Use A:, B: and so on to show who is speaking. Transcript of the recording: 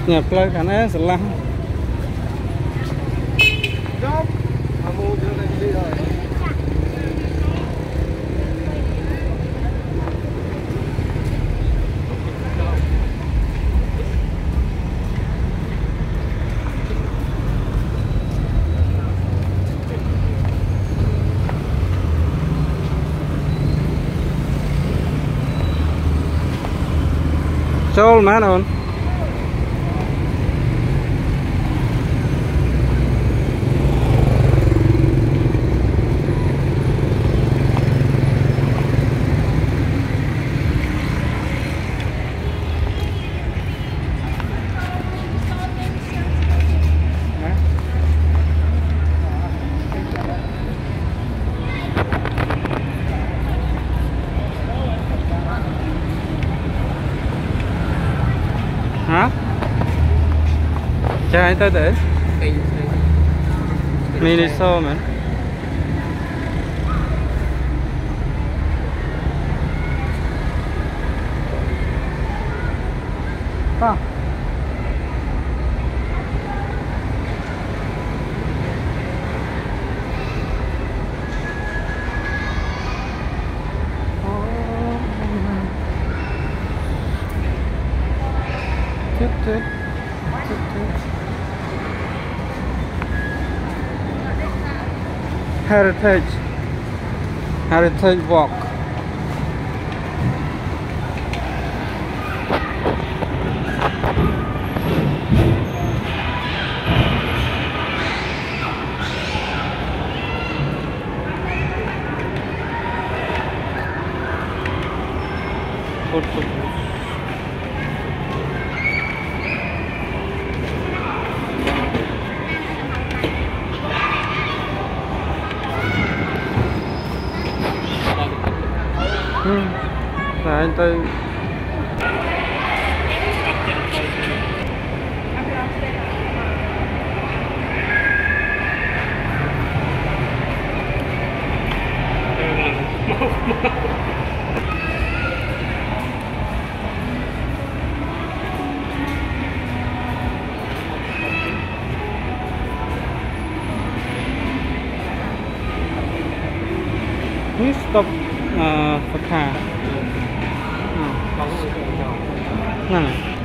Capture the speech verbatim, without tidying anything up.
A: nhà plug cả nó sẽ lăngចូលមែនអូនhả chạy tới để mini show mà à Tut, tut. Tut, tut. Heritage Heritage Walk Tut, tut. Rồi anh tôi This stop uh, for car. Này